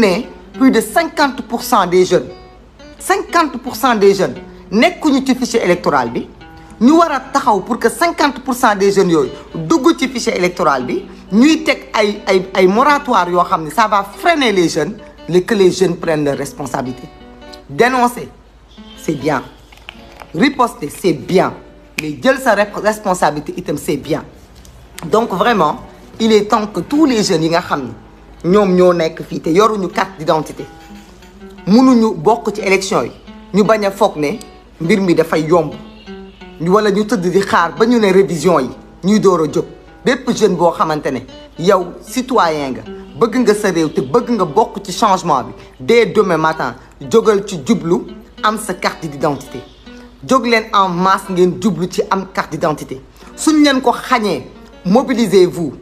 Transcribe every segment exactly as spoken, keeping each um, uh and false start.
ne plus de cinquante pour cent des jeunes cinquante pour cent des jeunes nekkuñu ci fichier électoral bi ñu war a taxaw pour que cinquante pour cent des jeunes yooyu dugg ci fichier électoral bi ñuy teg ay ay ay moratoire yoo xam ne ça va freiner les jeunes les que les jeunes prennent leurs responsabilités. Dénoncer c'est bien, riposter c'est bien, mais jël sa responsabilité itam c'est bien. Donc vraiment il est temps que tous les jeunes yi nga xam ne ñoom ñoo nekk fii te yoruñu carte d'identité mënuñu bokk ci élection yi ñu bañ a foog ne mbir mi dafay yomb wala ñu tëdd di xaar ba ñu ne révision yi ñuy door a jóg. bépp jeune boo xamante ne yow citoyen nga bëgg nga sa réew te bëgg nga bokk ci changement bi dès demain matin jógal ci jublu am sa carte d'identité jóg leen en masse ngeen jublu ci am carte d'identité suñ leen ko xañee mobilisez-vous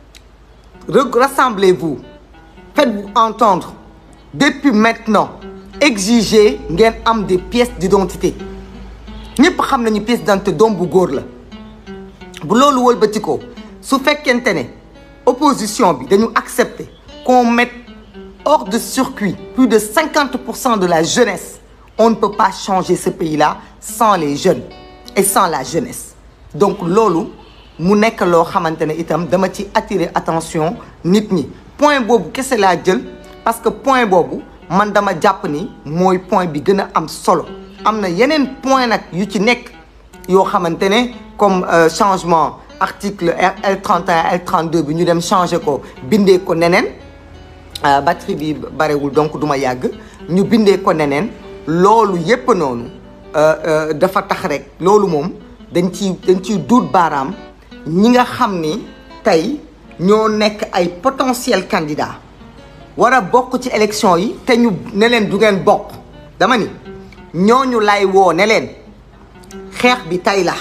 rassemblez-vous faites-vous entendre depuis maintenant exigez ngeen am des pièces d'identité ñëpp xam nañu pièce d'identité doom bu góor la bu loolu wëlbati ko su fekkente ne opposition bi dañu accepter qu'on mette hors de circuit plus de cinquante pour cent de la jeunesse on ne peut pas changer ce pays-là sans les jeunes et sans la jeunesse. Donc loolu mu nekk loo xamante ne itam dama ci attirer attention nit ñi point boobu kese laa jël parce que point boobu man dama jàpp ni mooy point bi gën a am solo am na yeneen point nag yu ci nekk yoo xamante ne comme euh, changement article L trente et un L trente-deux bi ñu dem changer ko bindee ko neneen batterie bi barewul donc duma yàgg ñu bindee ko neneen loolu yépp noonu dafa tax rek loolu moom dañ ciy dañ ciy duut baaraam ñi nga xam ni tey ñoo nekk ay potentiel candidat war a bokk ci élection yi te ñu ne leen du ngeen bokk dama ni ñooñu lay woo ne leen xeex bi tey la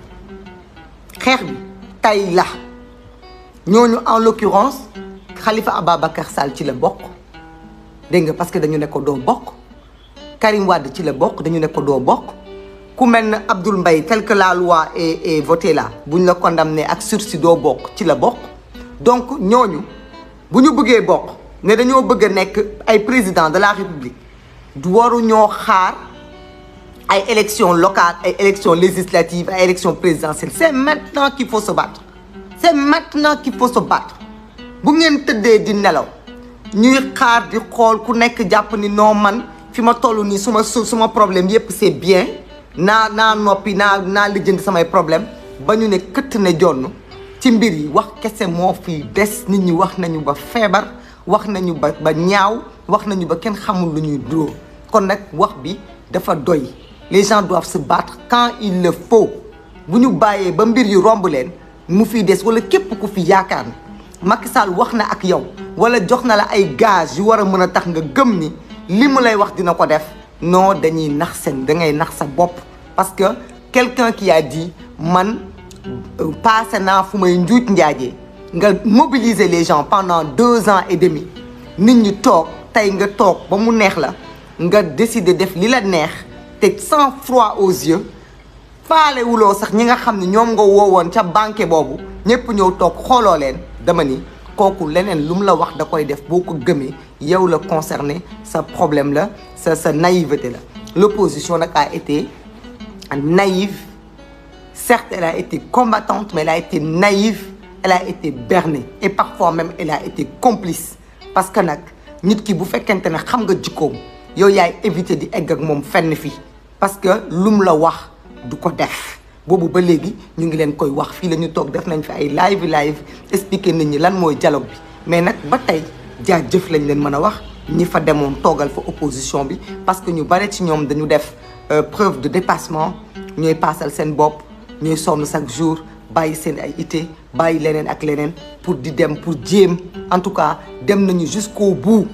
xeex bi tey la ñooñu en l'occurrence Khalifa Ababacar Sall ci la bokk dégg nga parce que dañu ne ko doo bokk Karim Wade ci la bokk dañu ne ko doo bokk ku mel ne Abdoul Mbaye tel que la loi est est votée là bu ñu la condamné ak sursis doo bokk ci la bokk donc ñooñu bu ñu bëggee bokk ne dañoo bëgg a nekk ay président de la République du waru ñoo xaar ay élections locales ay élections législatives ay élections présidentielles c'est maintenant qu'il faut se battre c'est maintenant qu'il faut se battre bu ngeen tëddee di nelaw ñuy xaar di xool ku nekk jàpp ni non man fi ma toll nii suma suma problème yépp c'est bien naa naa noppi naa naa lijjanti samay problème ba ñu ne këtt ne jonn ci mbir yi wax kese moo fi des nit ñi wax nañu ba feebar wax nañu ba ba ñaaw wax nañu ba kenn xamul lu ñuy dóor kon nag wax bi dafa doy les gens doivent se battre quand il le faut bu ñu bàyyee ba mbir yu romb leen mu fiy des wala képp ku fi yaakaar ni Macky Sall wax na ak yow wala jox na la ay gage yu war a mën a tax nga gëm ni li mu lay wax dina ko def non dañuy nax seen da ngay nax sa bopp parce que quelqu'un qui a dit man passé naa fu may njuuj njaajee nga mobiliser les gens pendant deux ans et demi nit ñi toog tey nga toog ba mu neex la nga décider def li la neex te sans froid aux yeux faale wuloo sax ñi nga xam ne ñoom nga woowoon ca banque boobu ñëpp ñëw toog xooloo leen dama ni kooku leneen lu mu la wax da koy def boo ko gëmee yow la concerné sa problème la sa sa naïveté la l'opposition nag a été naïve certes elle a été combattante mais elle a été naïve elle a été bernée et parfois même elle a été complice parce que nag nit ki bu fekkente ne xam nga jikkoom yow yaay éviter di egg ak moom fenn fii parce que lu mu la wax du ko def boobu ba léegi ñu ngi leen koy wax fii la ñu toog def nañ fi ay live live expliquer nit ñi lan mooy dialogue bi mais nag ba tey jaajëf lañ leen mën a wax ñi fa demoon toogal fa opposition bi parce que ñu bare ci ñoom dañu def preuve de dépassement ñooy paasal seen bopp ñooy sonn chaque jour bàyyi seen ay ité bàyyi leneen ak leneen pour di dem pour jéem en tout cas dem nañu jusqu'au bout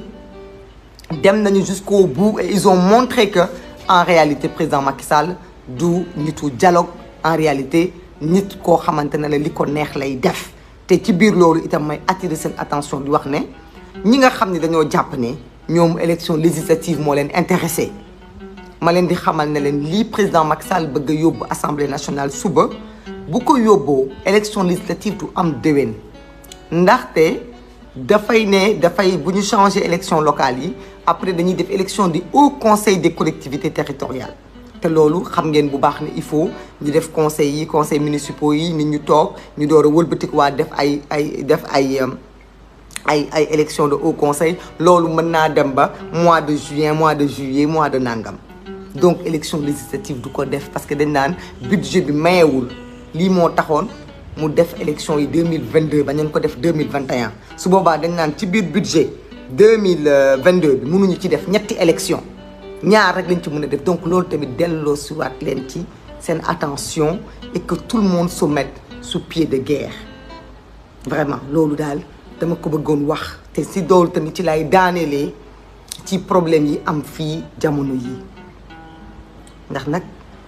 dem nañu jusqu'au bout et ils ont montré que en réalité président Macky Sall du nitu dialogue en réalité nit koo xamante ne la li ko neex lay def te ci biir loolu itam may attirer seen attention di wax ne ñi nga xam ne dañoo jàpp ne ñoom élection législative moo leen intéressé ma leen di xamal ne leen lii président Macky Sall bëgg a yóbbu assemblée nationale suba bu ko yóbboo élection législative du am déwén ndaxte dafay ne dafay bu ñu changer élection locale yi après dañuy def élection du haut conseil des collectivités territoriales te loolu xam ngeen bu baax ne il faut ñu def conseil yi conseil municipaux yi nit ñu toog ñu door a wëlbatik waa def ay ay def ay ay ay élection de haut conseil loolu mën naa dem ba mois de juin mois de juillet mois de nangam donc élection législative du ko def parce que dañ naan budget bi mayewul lii moo taxoon mu def élection yi deux mille vingt deux ba ñu ko def deux mille vingt et un su boobaa dañ naan ci biir budget deux mille vingt deux bi mënuñu ci def ñetti élection ñaar rek lañ ci mën a def donc loolu tamit delloo si waat leen ci seen attention et que tout le monde se mette sous pied de guerre vraiment loolu daal dama ko bëggoon wax te si doolu tamit ci lay daanelee ci problème yi am fii jamono yi ndax nag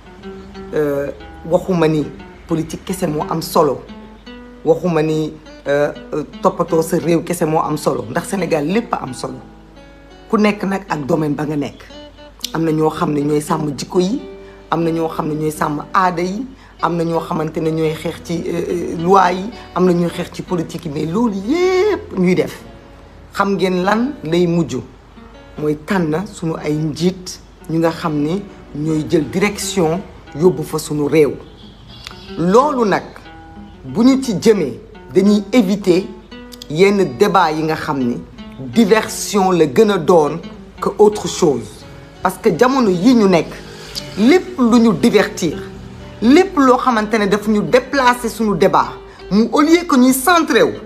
waxuma ni politique kese moo am solo waxuma ni toppatoo sa réew kese moo am solo ndax Sénégal lépp a am solo ku nekk nag ak domaine ba nga nekk am na ñoo xam ne ñooy sàmm jikko yi am na ñoo xam ne ñooy sàmm aada yi am na ñoo xamante ne ñooy xeex ci loi yi am na ñuy xeex ci politique yi mais loolu yépp ñuy def xam ngeen lan lay mujj mooy tànn suñu ay njiit ñu nga xam ne ñooy jël direction yóbbu fa suñu réew loolu nag bu ñu ci jëmee dañuy éviter yenn débat yi nga xam ni diversion la gën a doon que autre chose parce que jamono yi ñu nekk lépp lu ñu divertir lépp loo xamante ne daf ñu déplacer suñu débat mu au lieu que ñuy centré wu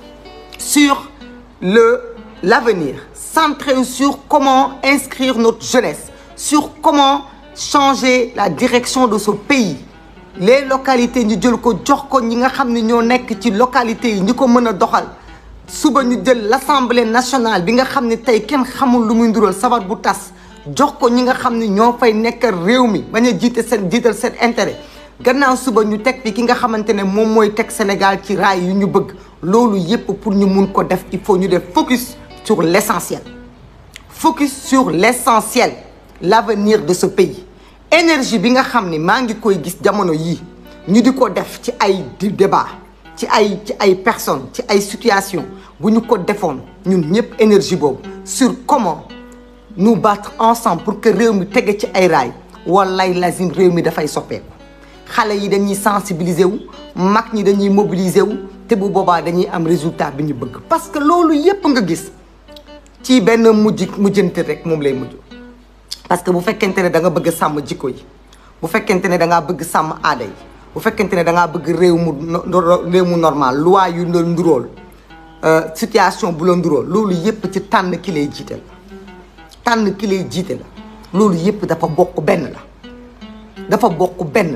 sur le l'avenir centré wu sur comment inscrire notre jeunesse sur comment changer la direction de ce pays les localités ñu jël ko jox ko ñi nga xam ne ñoo nekk ci localités yi ñi ko mën a doxal suba ñu jël l'Assemblée nationale bi nga xam ne tey kenn xamul lu muy ndural sabar bu tas jox ko ñi nga xam ne ñoo fay nekkal réew mi bañ a jiite seen jiital seen intérêt gannaaw suba ñu teg fi ki nga xamante ne moom mooy teg Sénégal ci raay yu ñu bëgg loolu yépp pour ñu mun ko def il faut ñu def focus sur l'essentiel focus sur l'essentiel l'avenir de ce pays énergie bi nga xam ne maa ngi koy gis jamono yii ñu di ko def ci ay débat ci ay ci ay personnes ci ay situations bu ñu ko defoon ñun ñëpp énergie boobu sur comment nous battre ensemble pour que réew mi tege ci ay raay wallaay lazim réew mi dafay soppeeku xale yi dañuy sensibiliser wu mag ñi dañuy mobiliser wu te bu boobaa dañuy am résultat bi ñu bëgg parce que loolu yépp nga gis ci benn mujj mujjante rek moom lay mujj parce que bu fekkente ne da nga bëgg sàmm jikko yi bu fekkente ne da ngaa bëgg sàmm aada yi bu fekkente ne da ngaa bëgg réew mu réew mu normal loi yu la ndurool situation bu la ndurool loolu yépp ci tànn ki lay jiite la tànn ki lay jiite la loolu yépp dafa bokk benn la dafa bokk benn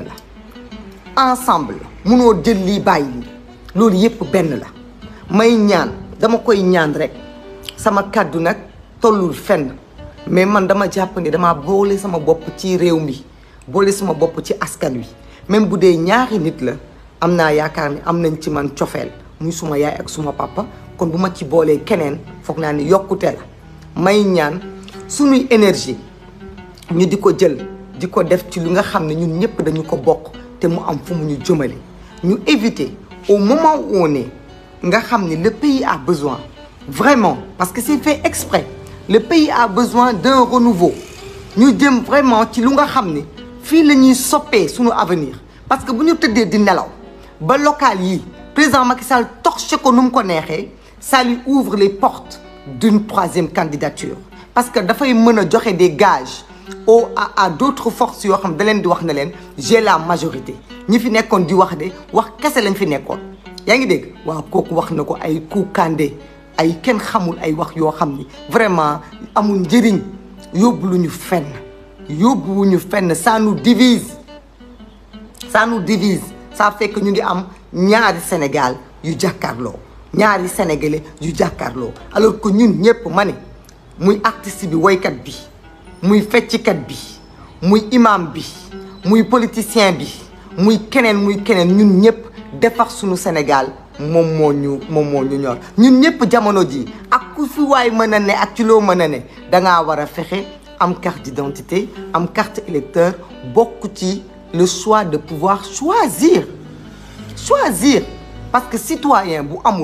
la ensemble munoo jël lii bàyyi lii loolu yépp benn la may ñaan dama koy ñaan rek sama kàddu nag tollul fenn mais man dama jàpp ni dama boole sama bopp ci réew mi boole sama bopp ci askan wi même bu dee ñaari nit la am naa yaakaar ni am nañ ci man cofeel muy suma yaay ak suma papa kon bu ma ci boolee keneen foog naa ni yokkute la may ñaan suñuy énergie ñu di ko jël di ko def ci lu nga xam ne ñun ñëpp dañu ko bokk te mu am fu mu ñu jëmale ñu éviter au moment où on est nga xam ni le pays a besoin vraiment parce que c'est fait exprès le pays a besoin d'un renouveau ñu jëm vraiment ci lu nga xam ni fii la ñuy soppee suñu avenir parce que bu ñu tëddee di nelaw ba local yi président Macky Sall torché ko nu mu ko neexee ça lui ouvre les portes d'une troisième candidature parce que dafay mën a joxe des gages au à à d'autres forces yoo xam da leen di wax na leen j'ai la majorité ñi fi nekkoon di wax de wax kese lañ fi nekkoon yaa ngi dégg waaw kooku wax na ko ay kuukande ay kenn xamul ay wax yoo xam ni vraiment amul njëriñ yóbbu lu ñu fenn yóbbu ñu fenn ça nous divise ça nous divise ça fait que ñu ngi am ñaari Sénégal yu jàkkaarloo ñaari sénégalais yu jàkkaarloo alors que ñun ñëpp ma ne muy artiste bi woykat bi muy fecckat bi muy imam bi muy politicien bi muy keneen muy keneen ñun ñëpp defar suñu Sénégal moom moo ñu moom moo ñu ñor ñun ñëpp jamono ji ak ku fi waay mën a ne ak ci loo mën a ne dangaa war a fexe am carte d'identité am carte électeur bokk ci le choix de pouvoir choisir choisir parce que citoyen bu amul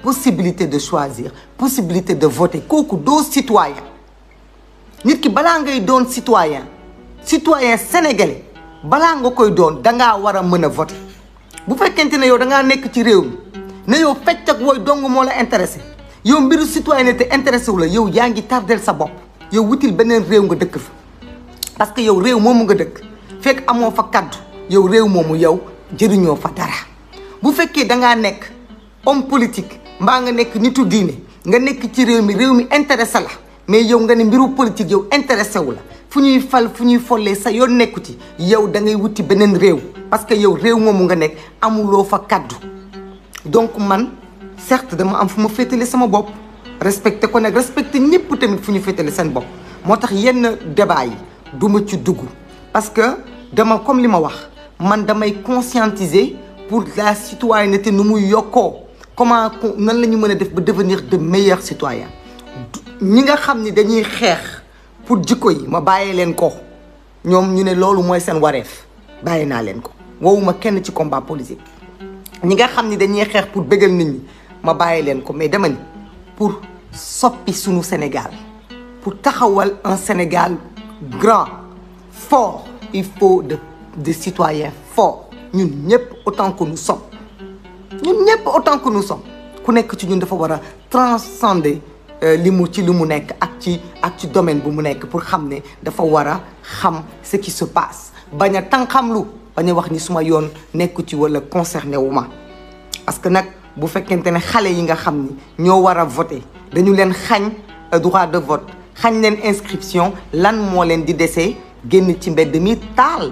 possibilité de choisir possibilité de voter kooku doo citoyen nit ki balaa ngay doon citoyen citoyen sénégalais balaa nga koy doon dangaa war a mën a voter bu fekkente ne yow dangaa nekk ci réew mi ne yow fecc ak wooy dong moo la intéressé yow mbiru citoyenneté intéressé wu la yow yaa ngi tardel sa bopp yow wutil beneen réew nga dëkk fa parce que yow réew moomu nga dëkk fekk amoo fa kaddu yow réew moomu yow jëriñoo fa dara bu fekkee dangaa nekk homme politique mbaa nga nekk nitu diine nga nekk ci réew mi réew mi intéressé la mais yow nga ne mbiru politique yow intéressé wu la fu ñuy fal fu ñuy follee sa yoon nekku ci yow da ngay wuti beneen réew parce que yow réew moomu nga nekk amuloo fa kaddu donc man certes dama am fu ma féetale sama bopp respecté ko nag respecté ñëpp tamit fu ñu féetale seen bopp moo tax yenn débat yi du ma ci dugg parce que dama comme li ma wax man damay conscientiser pour la citoyenneté nu muy yokkoo comment nan la ñu mën a def ba devenir de meilleurs citoyens ñi nga xam ni dañuy xeex pour jikko yi ma bàyyee leen ko ñoom ñu ne loolu mooy seen wareef bàyyi naa leen ko wowuma kenn ci combat politique ñi nga xam ni dañuy xeex pour bégal nit ñi ma bàyyi leen ko mais dama ni pour soppi sunu Sénégal pour taxawal un Sénégal grand fort il faut de des citoyens forts ñun ñëpp autant que nous sommes ñun ñëpp autant que nous sommes ku nekk ci ñun dafa war a transcender li mu ci li mu nekk ak ci ak ci domaine bu mu nekk pour xam ne dafa war a xam ce qui se passe bañ a tànqamlu bañ a wax ni suma yoon nekku ci wala concerné wu ma parce que nag bu fekkente ne xale yi nga xam ni ñoo war a voter dañu leen xañ droit de vote xañ leen inscription lan moo leen di desee génn ci mbedd mi taal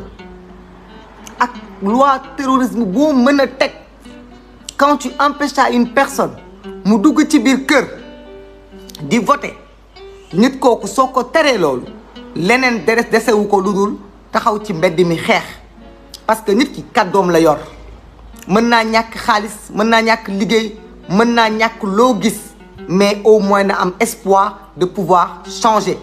ak loi terrorisme boo mën a teg quand tu empêches à une personne mu dugg ci biir kër di voter nit kooku soo ko teree loolu leneen deres desewu ko lu dul taxaw ci mbedd mi xeex parce que nit ki kàddoom la yor mën naa ñàkk xaalis mën naa ñàkk liggéey mën naa ñàkk loo gis mais au moins na am espoir de pouvoir changer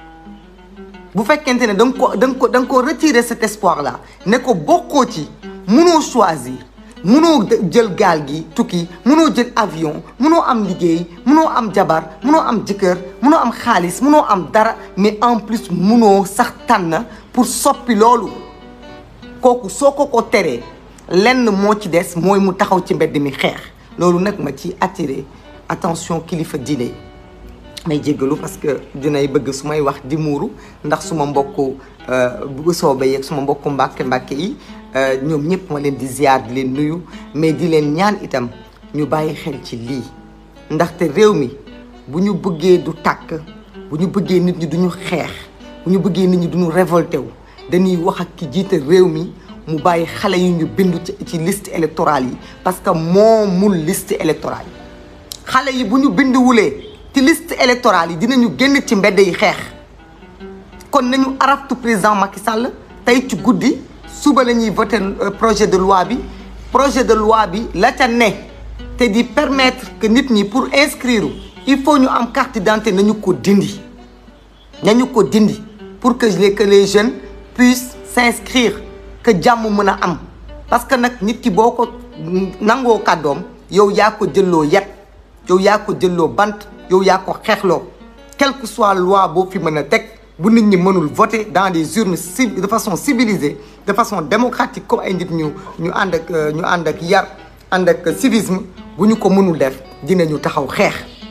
bu fekkente ne da nga ko da nga ko da nga ko retirer cet espoir là ne ko bokkoo ci mënoo choisir mënoo jël gaal gi tukki mënoo jël avion mënoo am liggéey mënoo am jabar mënoo am jëkkër mënoo am xaalis mënoo am dara mais en plus mënoo sax tànn pour soppi loolu kooku soo ko ko teree lenn moo ci des mooy mu taxaw ci mbedd mi xeex loolu nag ma ci attirer attention kilifa diine may jéggalu parce que dinay bëgg su may wax di muuru ndax suma mbokku bu soobee yeeg suma mbokku mbàkke mbàkke yi ñoom ñëpp ma leen di ziar di leen nuyu mais di leen ñaan itam ñu bàyyi xel ci lii ndaxte réew mi bu ñu bëggee du tàkk bu ñu bëggee nit ñi duñu xeex bu ñu bëggee nit ñi duñu révolté wu dañuy wax ak ki jiite réew mi mu bàyyi xale yi ñu bindu ci ci liste électorale yi parce que moomul liste électorale yi xale yi bu ñu binduwulee ci liste électorale yi dinañu génn ci mbedd yi xeex kon nañu araftu président Macky Sall tey ci guddi suba la ñuy voter projet de loi bi projet de loi bi la ca ne te di permettre que nit ñi pour inscrire il faut ñu am carte d'identité nañu ko dindi nañu ko dindi pour que les que les jeunes puissent s'inscrire que jàmm mën a am parce que nag nit ki boo ko nangoo kàddoom yow yaa ko jëlloo yet yow yaa ko jëlloo bant yow yaa ko xeexloo quelle que soit loi boo fi mën a teg bu nit ñi mënul voter dans des urnes de façon civilisée de façon démocratique comme ay nit ñu ñu ànd ak ñu ànd ak yar ànd ak civisme bu ñu ko mënul def dinañu taxaw xeex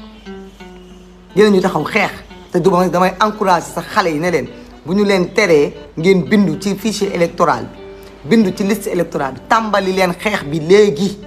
dinañu taxaw xeex te du damay encourager sax xale yi ne leen bu ñu leen teree ngeen bindu ci fichier électoral bi bindu ci liste électorale bi tàmbali leen xeex bi léegi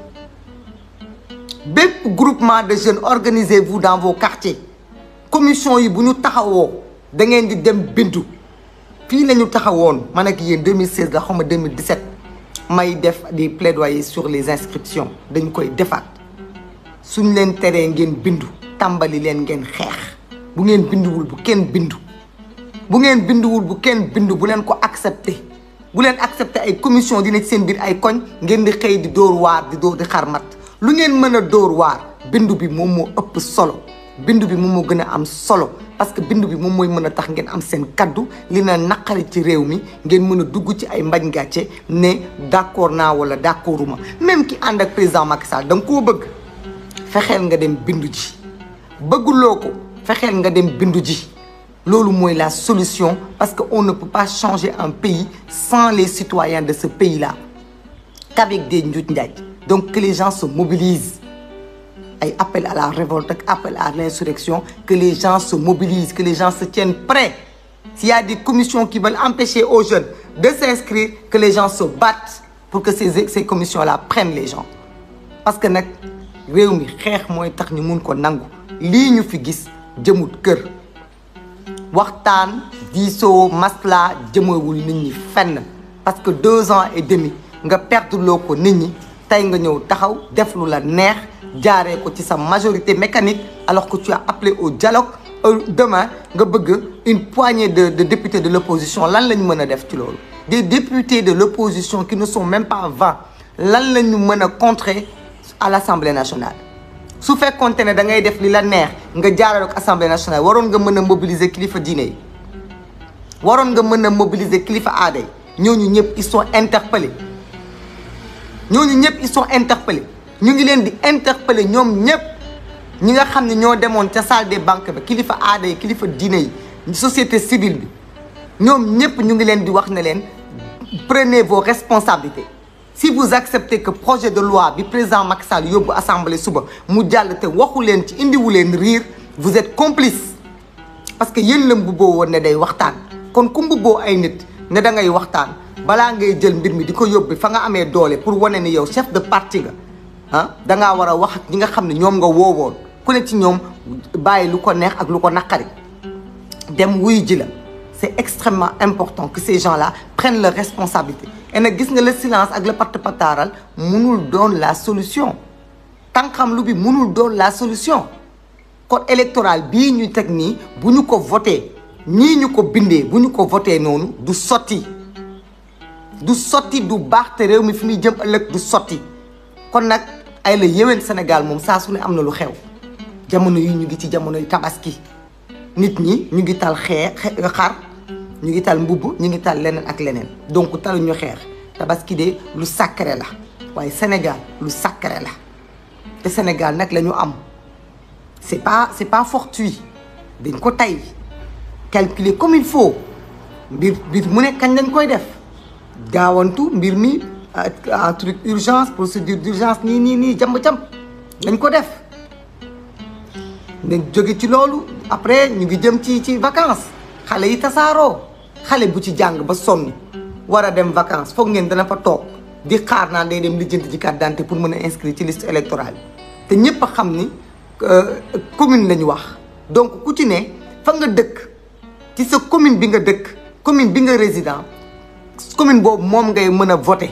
bépp groupement de jeunes organisez-vous dans vos quartiers commission yi bu ñu taxawoo da ngeen di dem bindu fii la ñu taxawoon man ak yéen deux mille seize la xaw ma deux mille dix-sept may def des plaidoyers sur les inscriptions dañ koy defaat suñ leen teree ngeen bindu tàmbali leen ngeen xeex bu ngeen binduwul bu kenn bindu bu ngeen binduwul bu kenn bindu bu leen ko accepté bu leen accepté ay commission dina ci seen biir ay koñ ngeen di xëy di dóor waar di dóor di xarmat lu ngeen mën a dóor waar bindu bi moom moo ëpp solo bindu bi moom moo gën a am solo parce que bindu bi moom mooy mën a tax ngeen am seen kaddu li na naqari ci réew mi ngeen mën a dugg ci ay mbañ gàcce ne d'accord naa wala d'accorduma même ki ànd ak président Macky Sall da nga koo bëgg fexeel nga dem bindu ji bëgguloo ko fexeel nga dem bindu ji loolu mooy la solution parce que on ne peut pas changer un pays sans les citoyens de ce pays-là qu'avec des njuuj njaaj donc que les gens se mobilisent ay appel à la révolte ak appel à l'insurrection que les gens se mobilisent que les gens se tiennent prêts s'il y a des commissions qui veulent empêcher aux jeunes de s'inscrire que les gens se battent pour que ces ces commissions-là prennent les gens parce que nag réew mi xeex mooy tax ñu mun ko nangu lii ñu fi gis jëmut kër waxtaan diisoo masla jëmewul nit ñi fenn parce que deux ans et demi nga perdre loo ko nit ñi tey nga ñëw taxaw def lu la neex jaaree ko ci sa majorité mécanique alors que tu as appelé au dialogue demain nga bëgg une poignée de de députés de l'opposition lan la ñu mën a def ci loolu des députés de l'opposition qui ne sont même pas vingt lan la ñu mën a contrer à l'Assemblée nationale su fekkoonte ne da ngay def li la neex nga jaarale ko Assemblée nationale waroon nga mën a mobiliser kilifa diine yi waroon nga mën a mobiliser kilifa aada yi ñooñu ñëpp ils sont interpellés ñooñu ñëpp ils sont interpellés ñu ngi leen di interpeller ñoom ñëpp ñi nga xam ne ñoo demoon ca salle des banques ba kilifa aada yi kilifa diine yi société civile bi ñoom ñëpp ñu ngi leen di wax ne leen prenez vos responsabilités si vous acceptez que projet de loi bi président Macky Sall yóbbu assemblée suba mu jàll te waxu leen ci indiwu leen riir vous êtes complice parce que yéen la mbubboo woon ne day waxtaan kon ku mbubboo ay nit ne da ngay waxtaan balaa ngay jël mbir mi di ko yóbbu fa nga amee doole pour wane ni yow chef de parti nga ah dangaa war a wax ak ñi nga xam ne ñoom nga woowoon ku ne ci ñoom bàyyi lu ko neex ak lu ko naqari dem wuy ji la c'est extrêmement important que ces gens-là prennent leurs responsabilités et nag gis nga le silence ak le patt-pataaral mënul doon la solution tànqam lu bi mënul doon la solution code électoral bii ñu teg nii bu ñu ko voté nii ñu ko bindee bu ñu ko voté noonu du sotti du sotti du baax te réew mi fi muy jëm ëllëg du sotti kon nag ay la yéwén Sénégal moom saa su ne am na lu xew jamono yi ñu ngi ci jamonoy tabaski nit ñi ñu ngi tal xee xar ñu ngi tal mbubb ñu ngi tal leneen ak leneen donc talu ñu xeex tabaski de lu sacré la waaye Sénégal lu sacré la te Sénégal nag la ñu am c'est pas c'est pas fortuit dañ ko tay calculer comme il faut mbir mbir mu ne kañ lañ koy def gaawantu mbir mi un truc urgence procédure d'urgence nii nii nii jamb-jamb dañ ko def nañ jóge ci loolu après ñu ngi jëm ci ci vacances xale yi tasaaroo xale bu ci jàng ba sonn war a dem vacances foog ngeen dana fa toog di xaar naan day dem lijjanti ci carte d'identité pour mën a inscrire ci liste électorale te ñëpp a xam ni commune la ñu wax donc ku ci ne fa nga dëkk ci sa commune bi nga dëkk commune bi nga résident commune boobu moom ngay mën a voter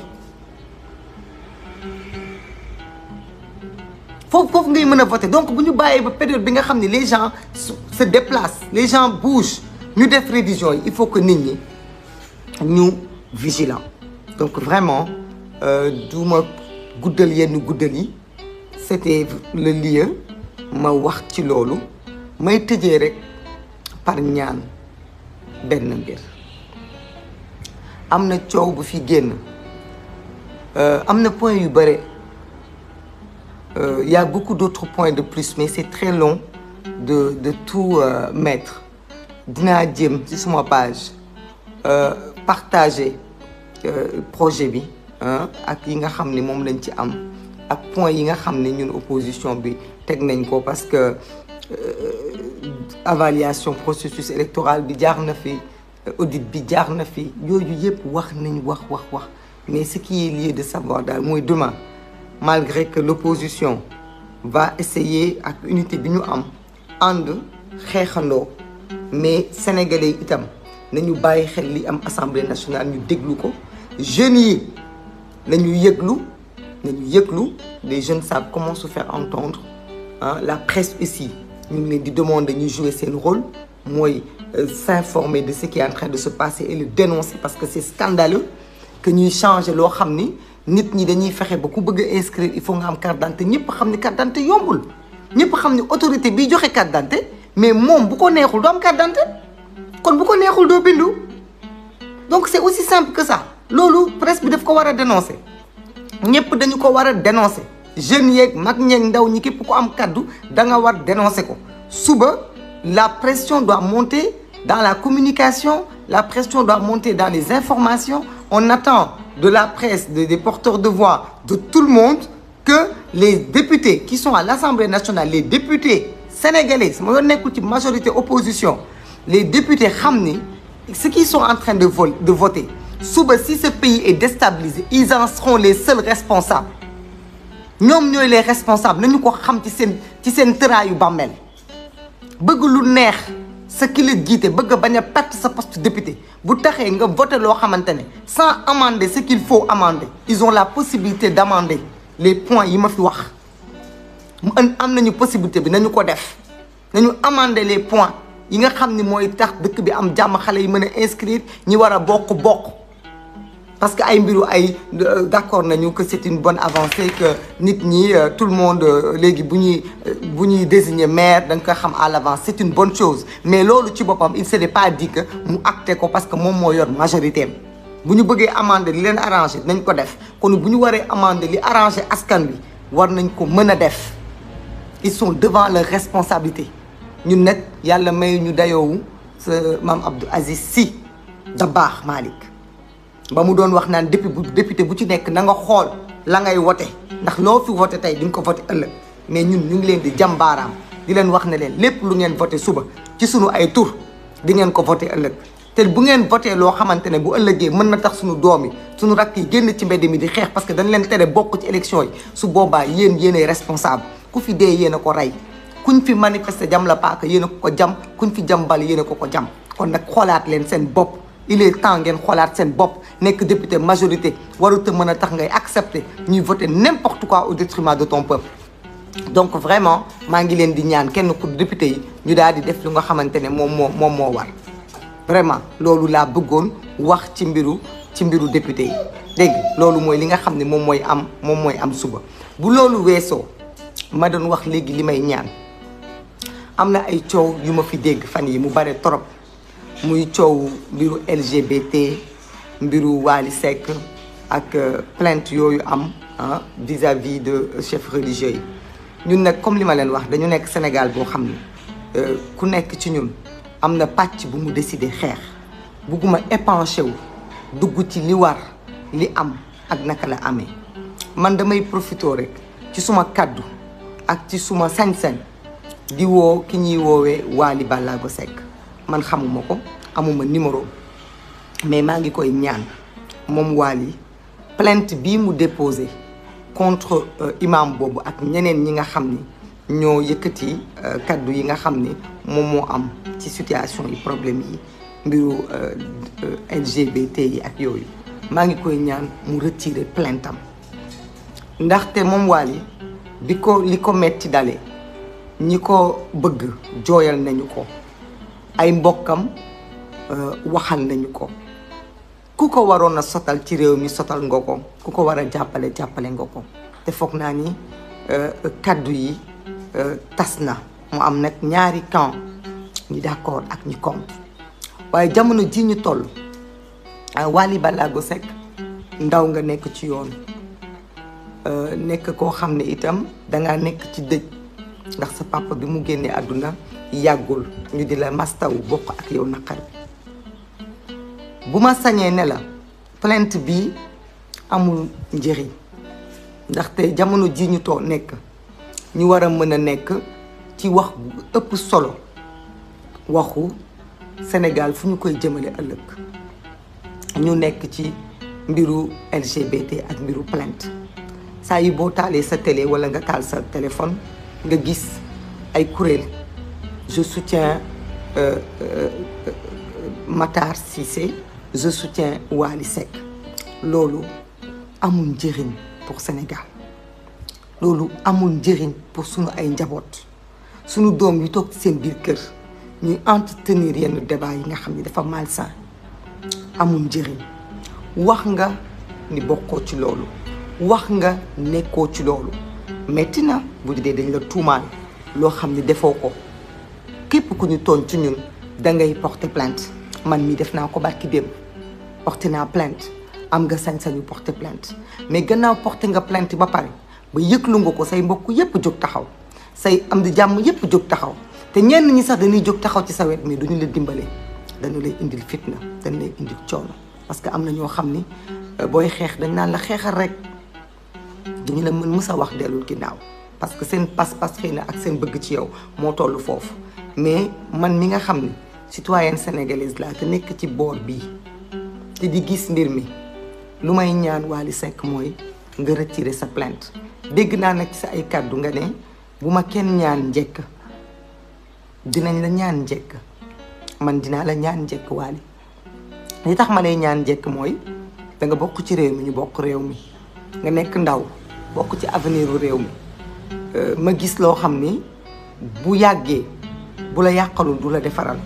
foofu foofu ngay mën a voter donc bu ñu bàyyee ba période bi nga xam ne les gens se déplacent les gens bougent ñu def révision yi il faut que nit ñi ñu vigilant donc vraiment du ma guddal yenn guddal yi c'était le lieu ma wax ci loolu may tëjee rek par ñaan benn mbir am na coow bu fi génn am na point yu bare il y a beaucoup d'autres points de plus mais c'est très long de de tout euh, mettre dinaa jéem ci suma page euh, partager euh, projet bi ak yi nga xam ne moom lañ ci am ak point yi nga xam ne ñun opposition bi teg nañ ko parce que évaluation processus électoral bi jaar na fi audit bi jaar na fi yooyu yëpp wax nañ wax wax wax mais ce qui est lié de savoir daal mooy demain malgré que l'opposition va essayer ak unité bi ñu am ànd xeexandoo mais sénégalais yi itam nañu bàyyi xel li am assemblée nationale ñu déglu ko jeunes yi nañu yëglu nañu yëglu les jeunes savent comment se faire entendre ah la presse aussi ñu ngi leen di demander ñu jouer seen rôle mooy s'informer de ce qui est en train de se passer et le dénoncer parce que c'est scandaleux que ñuy changer loo xam ni nit ñi dañuy fexe ba ku bëgg a inscrire il faut nga am carte d'identité ñëpp xam ni carte d'identité yombul ñëpp xam ni autorité bi joxe carte d'identité mais moom bu ko neexul doo am carte d'identité kon bu ko neexul doo bindu donc c'est aussi simple que ça loolu presse bi daf ko war a dénoncer ñëpp dañu ko war a dénoncer jeunes yeeg mag ñeeg ndaw ñi képp ku am kaddu da nga war dénoncer ko suba la pression doit monter dans la communication la pression doit monter dans les informations on attend de la presse de, des porteurs de voix de tout le monde que les députés qui sont à l'Assemblée nationale les députés sénégalais sama yoon nekkul ci majorité opposition les députés xam ni ceux qui sont en train de vol de voter suba si ce pays est déstabilisé ils en seront les seuls responsables ñoom ñooy les responsables nañu ko xam ci seen ci seen tëraayu bàmmeel bëgg lu neex sa ki la jiite bëgg a bañ a perte sa poste député bu taxee nga voté loo xamante ne sans amender ce qu'il faut amender ils ont la possibilité d'amender les points yi ma fi wax mu am nañu possibilité bi nañu ko def nañu amender les points yi nga xam ni mooy tax dëkk bi am jàmm xale yi mën a inscrire ñi war a bokk bokk parce que ay mbiru ay d'accord nañu que c'est une bonne avancée que nit ñi tout le monde léegi bu ñuy bu ñuy désigner maire da nga koy xam à l'avance c'est une bonne chose mais loolu ci boppam il s'était pas dit que mu acté ko parce que moom moo yor majorité am bu ñu bëggee amender li leen arranger nañ ko def kon bu ñu waree amender li arranger askan wi war nañ ko mën a def ils sont devant leur responsabilité ñun nag yàlla may ñu dayoowu sa maam Abdou Aziz Sy Dabakh Malick ba mu doon wax naan député bu député bu ci nekk na nga xool la ngay wote ndax loo fi voté tey di nga ko voté ëllëg mais ñun ñu ngi leen di jàmbaaraam di leen wax ne leen lépp lu ngeen voté suba ci sunu ay tur di ngeen ko voté ëllëg te bu ngeen voté loo xamante ne bu ëllëgee mën na tax sunu doom yi sunu rakk yi génn ci mbedd mi di xeex parce que dañ leen tere bokk ci élection yi su boobaa yéen yéenay responsable ku fi dee yéen a ko rey kuñ fi manifester jam la paaka yéen a ko ko jam kuñ fi jam bal yéen a ko ko jam kon nag xoolaat leen seen bopp il est temps ngeen xoolaat seen bopp nekk député majorité warut a mën a tax ngay accepter ñuy voter n'importe quoi au détriment de ton peuple donc vraiment maa ngi leen di ñaan kenn ku député yi ñu daal di def lu nga xamante ne moom moo moom moo war vraiment loolu laa bëggoon wax ci mbiru ci mbiru député yi dégg loolu mooy li nga xam ne moom mooy am moom mooy am suba bu loolu weesoo ma doon wax léegi li may ñaan am na ay coow yu ma fi dégg fan yi mu bare trop muy coow mbiru L G B T mbiru Wally Seck ak plainte yooyu am ah vis-à-vis de chefs religieux yi ñun nag comme li ma leen wax dañu nekk Sénégal boo xam ne ku nekk ci ñun am na pàcc bu mu décidé xeex bugguma épanché wu dugg ci li war li am ak naka la amee man damay profité rek ci suma kaddu ak ci suma sañ-sañ di woo ki ñuy woowee Wally Ballago Seck man xamuma ko amuma numéro mais maa ngi koy ñaan moom Wally plainte bii mu déposé contre imam boobu ak ñeneen ñi nga xam ni ñoo yëkkati kaddu yi nga xam ni moom moo am ci situation yi problème yi mbiru L G B T yi ak yooyu maa ngi koy ñaan mu retirer plainte am ndaxte moom Wally bi ko li ko metti dalee ñi ko bëgg jooyal nañu ko ay mbokkam waxal nañu ko ku ko waroon a sotal ci réew mi sotal nga ko ku ko war a jàppale jàppale nga ko te foog naa ni kaddu yi tas na mu am nag ñaari camp ñi d'accord ak ñi contre waaye jamono ji ñu toll Wally Ballago Seck ndaw nga nekk ci yoon nekk koo xam ne itam dangaa nekk ci dëj ndax sa papa bi mu génnee àdduna yàggul ñu di la mastawu bokk ak yow naqar bu ma sañee ne la plainte bi amul njëriñ ndaxte jamono ji ñu too nekk ñu war a mën a nekk ci wax bu ëpp solo waxu Sénégal fu ñu koy jëmale ëllëg ñu nekk ci mbiru L G B T ak mbiru plainte saa yi boo taalee sa télé wala nga taal sa téléphone nga gis ay kuréel je soutiens euh, euh, Matar Cissé je soutiens Wally Seck loolu amul njëriñ pour Sénégal loolu amul njëriñ pour sunu ay njaboot sunu doom yi toog ci seen biir kër ñuy entretenir yenn débat yi nga xam ni dafa malsain amul njëriñ wax nga ni bokkoo ci loolu wax nga nekkoo ci loolu metti na bu dee dañ la tuumaal loo xam ni defoo ko képp ku ñu tooñ ci ñun dangay porter plainte man mii def naa ko barki démb porter naa plainte am nga sañ-sañu porter plainte mais gannaaw porter nga plainte ba pare ba yëglu nga ko say mbokk yépp jóg taxaw say am di jàmm yépp jóg taxaw te ñenn ñi sax dañuy jóg taxaw ci sa wet mais duñu la dimbale dañu lay indil fitna dañu lay indil coono parce que am na ñoo xam ni booy xeex dañ naan la xeexal rek duñu la mën mës a wax dellul ginnaaw parce que seen pas-pas xëy na ak seen bëgg ci yow moo toll foofu mais man mi nga xam ni citoyenne sénégalaise laa te nekk ci boor bii te di gis mbir mi lu may ñaan Wally Seck mooy nga retirer sa plainte dégg naa nag ci sa ay kàddu nga ne bu ma kenn ñaan njëkk dinañ la ñaan njëkk man dinaa la ñaan njëkk Wally li tax ma lay ñaan njëkk mooy da nga bokk ci réew mi ñu bokk réew mi nga nekk ndaw bokk ci avenir u réew mi ma gis loo xam ni bu yàggee bu la yàqalul du la defaral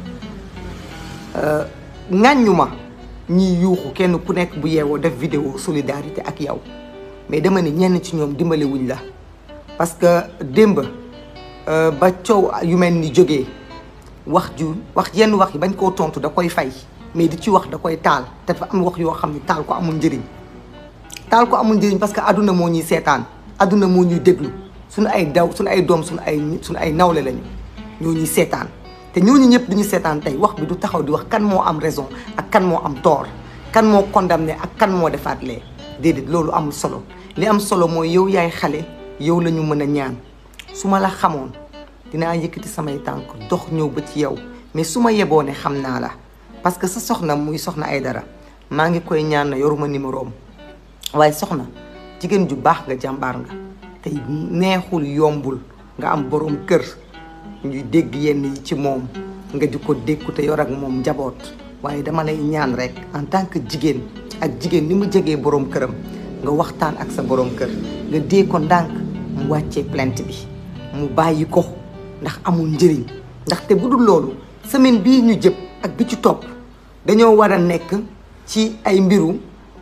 ŋàññu ma ñiy yuuxu kenn ku nekk bu yeewoo def vidéo solidarité ak yow mais dama ne ñenn ci ñoom dimbale wuñ la parce que démb ba coow yu mel ni jógee wax ju wax yenn wax yi bañ koo tontu da koy fay mais di ci wax da koy taal te dafa am wax yoo xam ne taal ko amul njëriñ taal ko amul njëriñ parce que adduna moo ñuy seetaan adduna moo ñuy déglu suñu ay daw suñu ay doom suñu ay suñu ay nawle lañu ñoo ñuy seetaan te ñooñu ñëpp duñu seetaan tey wax bi du taxaw di wax kan moo am raison ak kan moo am tort kan moo condamné ak kan moo defaat lee déedéet loolu amul solo li am solo mooy yow yaay xale yow la ñu mën a ñaan su ma la xamoon dinaa yëkkati samay tànk dox ñëw ba ci yow mais su ma yeboo ne xam naa la parce que sa soxna muy soxna Aïdara maa ngi koy ñaan na yoruma numéro am waaye soxna jigéen ju baax nga jàmbaar nga te neexul yombul nga am borom kër ñuy dégg yenn yi ci moom nga di ko dékku te yor ak moom njaboot waaye dama lay ñaan rek en tant que jigéen ak jigéen ni mu jegee borom këram nga waxtaan ak sa borom kër nga dee ko ndànk mu wàccee plainte bi mu bàyyi ko ndax amul njëriñ ndaxte bu dul loolu semaine bii ñu jëpp ak bi ci topp dañoo war a nekk ci ay mbiru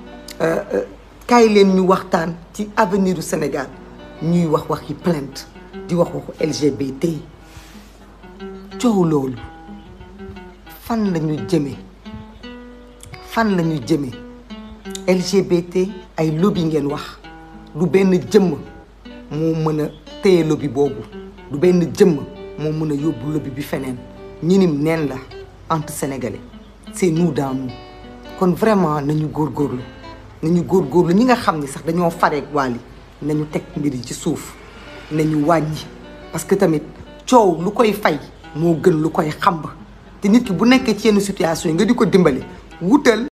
kaay leen ñu waxtaan ci avenir du Sénégal ñuy wax waxi plainte di wax waxu L G B T coow loolu fan la ñu jëme fan la ñu jëme L G B T ay lobby ngeen wax du benn jëmm moo mën a téye lobby boobu du benn jëmm moo mën a yóbbu lobby bi feneen ñu nim neen la entre sénégalais c'est nous dans nous kon vraiment nañu góorgóorlu nañu góorgóorlu ñi nga xam ni sax dañoo fareeg Wally nañu teg mbir yi ci suuf nañu wàññi parce que tamit coow lu koy fay moo gën lu koy xamb te nit ki bu nekkee ci yenn situation yi nga di ko dimbali wutal